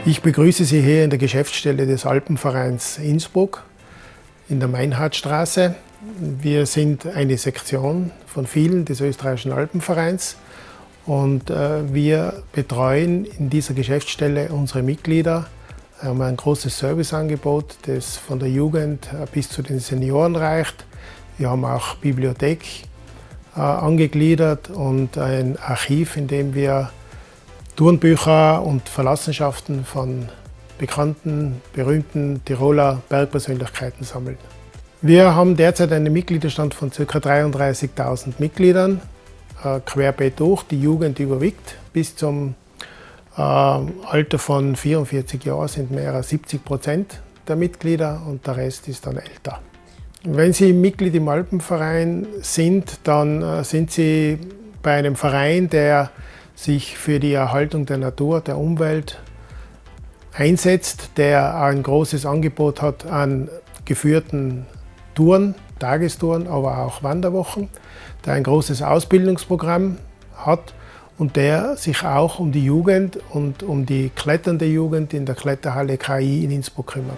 Ich begrüße Sie hier in der Geschäftsstelle des Alpenvereins Innsbruck in der Meinhardstraße. Wir sind eine Sektion von vielen des österreichischen Alpenvereins und wir betreuen in dieser Geschäftsstelle unsere Mitglieder. Wir haben ein großes Serviceangebot, das von der Jugend bis zu den Senioren reicht. Wir haben auch Bibliothek angegliedert und ein Archiv, in dem wir Tourenbücher und Verlassenschaften von bekannten, berühmten Tiroler Bergpersönlichkeiten sammeln. Wir haben derzeit einen Mitgliederstand von ca. 33.000 Mitgliedern, querbeet durch. Die Jugend überwiegt. Bis zum Alter von 44 Jahren sind mehr als 70% der Mitglieder und der Rest ist dann älter. Wenn Sie Mitglied im Alpenverein sind, dann sind Sie bei einem Verein, der sich für die Erhaltung der Natur, der Umwelt einsetzt, der ein großes Angebot hat an geführten Touren, Tagestouren, aber auch Wanderwochen, der ein großes Ausbildungsprogramm hat und der sich auch um die Jugend und um die kletternde Jugend in der Kletterhalle KI in Innsbruck kümmert.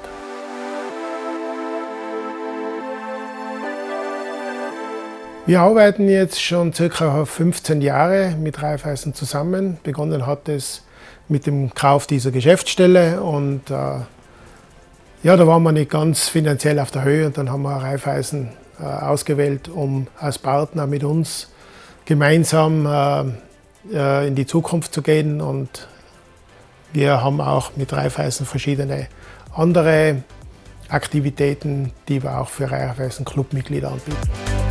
Wir arbeiten jetzt schon ca. 15 Jahre mit Raiffeisen zusammen. Begonnen hat es mit dem Kauf dieser Geschäftsstelle und ja, da waren wir nicht ganz finanziell auf der Höhe und dann haben wir Raiffeisen ausgewählt, um als Partner mit uns gemeinsam in die Zukunft zu gehen, und wir haben auch mit Raiffeisen verschiedene andere Aktivitäten, die wir auch für Raiffeisen Clubmitglieder anbieten.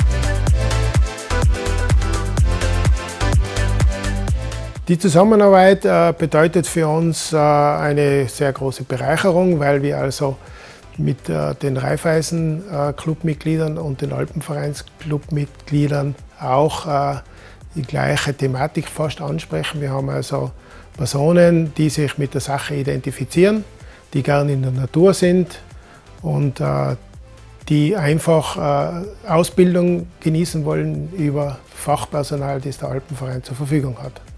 Die Zusammenarbeit bedeutet für uns eine sehr große Bereicherung, weil wir also mit den Raiffeisen-Clubmitgliedern und den Alpenvereins-Clubmitgliedern auch die gleiche Thematik fast ansprechen. Wir haben also Personen, die sich mit der Sache identifizieren, die gern in der Natur sind und die einfach Ausbildung genießen wollen über Fachpersonal, das der Alpenverein zur Verfügung hat.